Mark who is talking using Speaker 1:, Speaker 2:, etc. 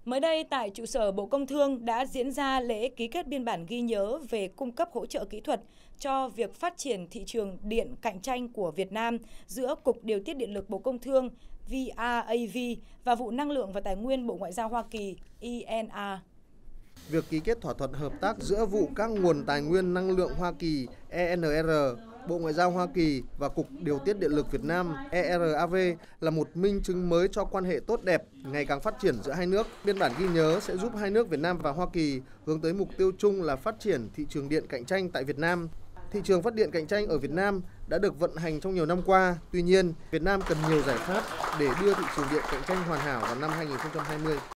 Speaker 1: Mới đây, tại trụ sở Bộ Công Thương đã diễn ra lễ ký kết biên bản ghi nhớ về cung cấp hỗ trợ kỹ thuật cho việc phát triển thị trường điện cạnh tranh của Việt Nam giữa Cục Điều tiết Điện lực Bộ Công Thương VRAV và Vụ Năng lượng và Tài nguyên Bộ Ngoại giao Hoa Kỳ ENR.
Speaker 2: Việc ký kết thỏa thuận hợp tác giữa Vụ các nguồn tài nguyên năng lượng Hoa Kỳ ENR, Bộ Ngoại giao Hoa Kỳ và Cục Điều tiết Điện lực Việt Nam ERAV là một minh chứng mới cho quan hệ tốt đẹp, ngày càng phát triển giữa hai nước. Biên bản ghi nhớ sẽ giúp hai nước Việt Nam và Hoa Kỳ hướng tới mục tiêu chung là phát triển thị trường điện cạnh tranh tại Việt Nam. Thị trường phát điện cạnh tranh ở Việt Nam đã được vận hành trong nhiều năm qua. Tuy nhiên, Việt Nam cần nhiều giải pháp để đưa thị trường điện cạnh tranh hoàn hảo vào năm 2020.